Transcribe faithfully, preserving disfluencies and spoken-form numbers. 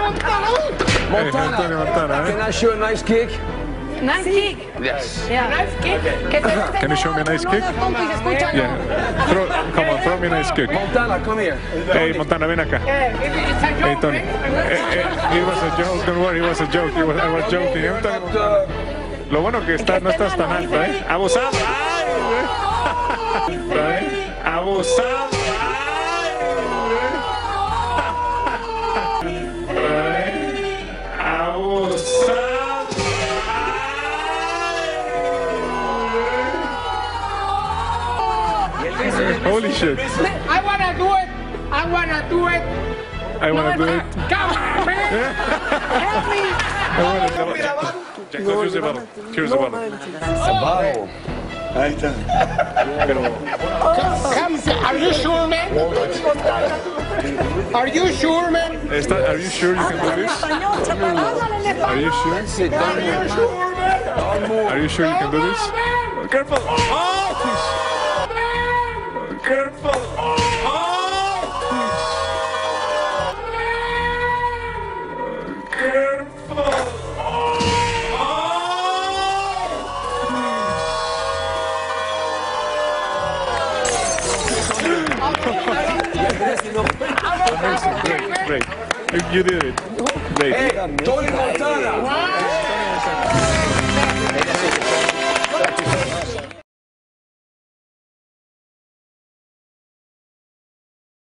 Montana. Antonio Montana, eh? Can I show a nice kick? Nice kick. Yes. Yeah. Nice kick. Que te guste Can you show me a nice kick? punto y se escucha, ¿no? Yeah. Throw, come on, throw me a nice kick. Montana, come here. Hey, Montana, ven acá. Hey, Tony. Eh, eh, it was a joke, don't worry, it was a joke. It was, I was joking. Antonio Montana. Lo bueno que está, no estás tan alto, ¿eh? Abusado. ¡Ay, güey! Abusado. Holy shit. I wanna do it. I wanna do it. I wanna do it. Come on, man. Help me. I wanna do it. Jack, here's the bottle. Here's the bottle. Wow. Ahí está. Come, are you sure, man? Are you sure, man? Está, are you sure you can do this? Are you sure? Sit down here. Are you sure you can do this? Careful! Oh! Careful! Oh! Careful! Great, great. You did it. Great. Hey, Tony Montana.